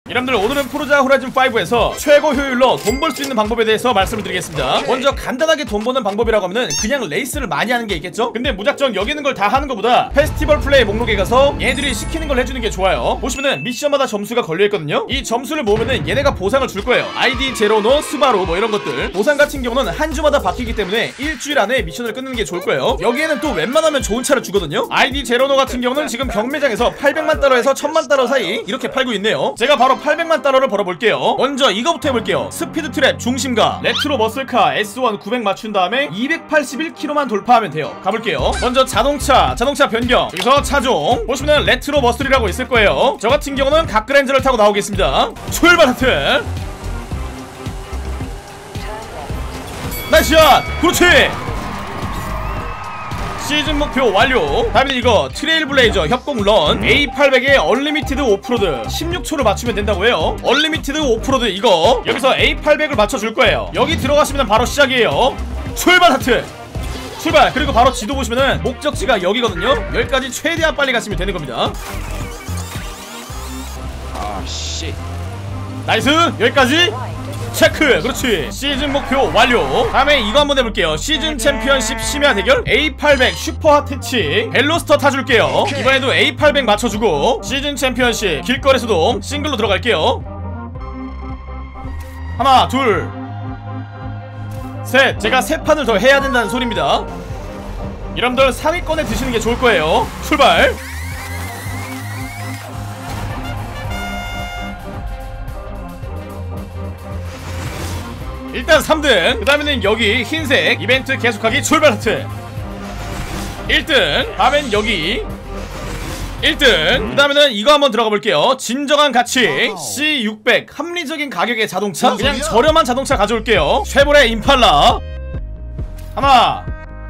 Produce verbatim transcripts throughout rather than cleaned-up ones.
여러분들 오늘은 포르자 호라이즌 파이브에서 최고 효율로 돈 벌 수 있는 방법에 대해서 말씀을 드리겠습니다. 먼저 간단하게 돈 버는 방법이라고 하면은 그냥 레이스를 많이 하는 게 있겠죠? 근데 무작정 여기 있는 걸 다 하는 것보다 페스티벌 플레이 목록에 가서 얘들이 시키는 걸 해주는 게 좋아요. 보시면은 미션마다 점수가 걸려있거든요. 이 점수를 모으면은 얘네가 보상을 줄 거예요. 아이디 제로노, 스바루 뭐 이런 것들. 보상 같은 경우는 한 주마다 바뀌기 때문에 일주일 안에 미션을 끊는 게 좋을 거예요. 여기에는 또 웬만하면 좋은 차를 주거든요. 아이디 제로노 같은 경우는 지금 경매장에서 팔백만 달러에서 천만 달러 사이 이렇게 팔고 있네요. 제가 바로 팔백만 달러를 벌어볼게요. 먼저 이거부터 해볼게요. 스피드 트랩 중심가 레트로 머슬카 에스 원 구백 맞춘 다음에 이백팔십일 킬로미터만 돌파하면 돼요. 가볼게요. 먼저 자동차 자동차 변경. 여기서 차종 보시면 레트로 머슬이라고 있을 거예요. 저 같은 경우는 각그랜저를 타고 나오겠습니다. 출발 하트. 나이스샷. 그렇지. 시즌 목표 완료. 다음에 이거 트레일블레이저 협곡런 에이 팔백에 얼리미티드 오프로드 십육 초를 맞추면 된다고 해요. 얼리미티드 오프로드 이거 여기서 에이 팔백을 맞춰줄 거예요. 여기 들어가시면 바로 시작이에요. 출발 하트. 출발. 그리고 바로 지도 보시면은 목적지가 여기거든요. 여기까지 최대한 빨리 가시면 되는 겁니다. 아 씨. 나이스. 여기까지 체크. 그렇지. 시즌 목표 완료. 다음에 이거 한번 해볼게요. 시즌 챔피언십 심야 대결 에이 팔백 슈퍼 핫태치 벨로스터 타줄게요. 이번에도 에이 팔백 맞춰주고 시즌 챔피언십 길거리 소동 싱글로 들어갈게요. 하나 둘 셋. 제가 세 판을 더 해야 된다는 소리입니다. 여러분들 상위권에 드시는 게 좋을 거예요. 출발. 일단 삼 등. 그 다음에는 여기 흰색 이벤트 계속하기 출발 하트 일 등. 다음엔 여기 일 등. 그 다음에는 이거 한번 들어가 볼게요. 진정한 가치 씨 육백 합리적인 가격의 자동차. 그냥 저렴한 자동차 가져올게요. 쉐보레 임팔라. 하나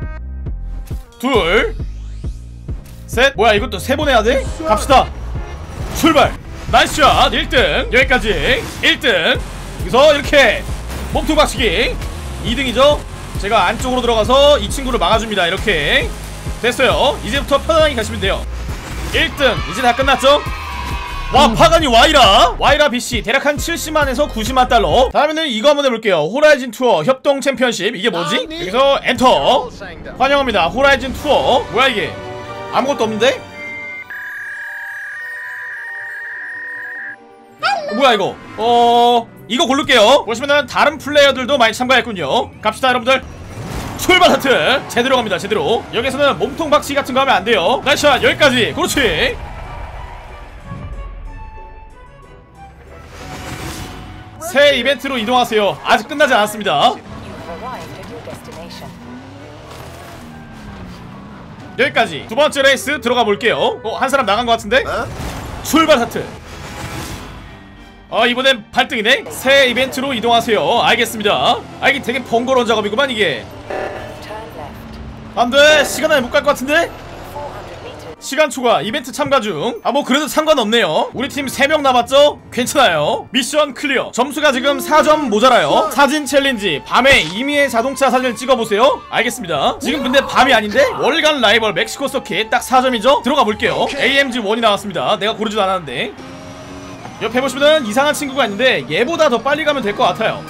둘 셋. 뭐야 이것도 세 번 해야 돼? 갑시다. 출발. 나이스샷. 일 등. 여기까지 일 등. 여기서 이렇게 몸통 박치기 이 등이죠. 제가 안쪽으로 들어가서 이 친구를 막아줍니다. 이렇게 됐어요. 이제부터 편안하게 가시면 돼요. 일 등 이제 다 끝났죠? 와 파가니 와이라 와이라 비씨 대략 한 칠십만에서 구십만 달러. 다음에는 이거 한번 해볼게요. 호라이즌 투어 협동 챔피언십. 이게 뭐지? 여기서 엔터. 환영합니다. 호라이즌 투어. 뭐야 이게 아무것도 없는데? 어, 뭐야 이거 어... 이거 고를게요. 보시면은 다른 플레이어들도 많이 참가했군요. 갑시다 여러분들. 출발 하트. 제대로 갑니다. 제대로. 여기서는 몸통 박치기 같은 거 하면 안 돼요. 나이스샷. 여기까지. 그렇지. 새 이벤트로 이동하세요. 아직 끝나지 않았습니다. 여기까지. 두 번째 레이스 들어가 볼게요. 어, 한 사람 나간 것 같은데? 출발 하트. 어 이번엔 팔 등이네? 새 이벤트로 이동하세요. 알겠습니다. 아 이게 되게 번거로운 작업이구만 이게. 안돼. 시간 안에 못 갈 것 같은데? 시간 초과. 이벤트 참가 중. 아 뭐 그래도 상관없네요. 우리 팀 세 명 남았죠? 괜찮아요. 미션 클리어. 점수가 지금 사 점 모자라요. 사진 챌린지. 밤에 이미의 자동차 사진을 찍어보세요. 알겠습니다. 지금 근데 밤이 아닌데? 월간 라이벌 멕시코 서킷 딱 사 점이죠? 들어가 볼게요. 에이엠지 원이 나왔습니다. 내가 고르지도 않았는데. 옆에 보시면은 이상한 친구가 있는데 얘보다 더 빨리 가면 될 것 같아요.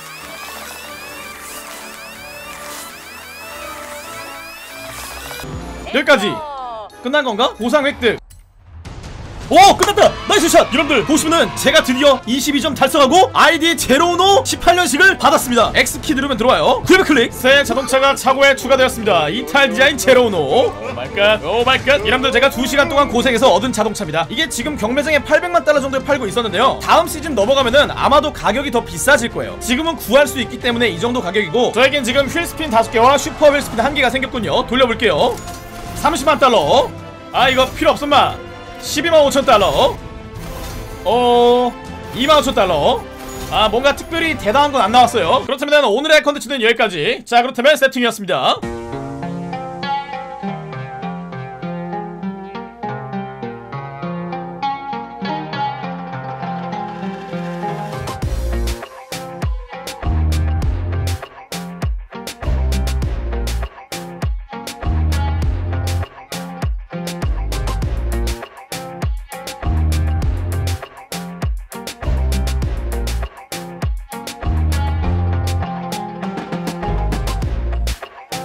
여기까지. 끝난 건가? 보상 획득. 오 끝났다. 나이스 샷. 여러분들 보시면은 제가 드디어 이십이 점 달성하고 아이디 제로노 십팔 년식을 받았습니다. X키 누르면 들어와요. 구백 클릭. 새 자동차가 차고에 추가되었습니다. 이탈 디자인 제로노. 오 마이 갓. 오 마이 갓. 여러분들 제가 두 시간 동안 고생해서 얻은 자동차입니다. 이게 지금 경매장에 팔백만 달러 정도에 팔고 있었는데요. 다음 시즌 넘어가면은 아마도 가격이 더 비싸질 거예요. 지금은 구할 수 있기 때문에 이 정도 가격이고 저에겐 지금 휠스핀 다섯 개와 슈퍼 휠스핀 한 개가 생겼군요. 돌려볼게요. 삼십만 달러. 아 이거 필요 없음마. 십이만 오천 달러. 어... 이만 오천 달러. 아 뭔가 특별히 대단한 건 안 나왔어요. 그렇다면 오늘의 컨텐츠는 여기까지. 자 그렇다면 세팅이었습니다.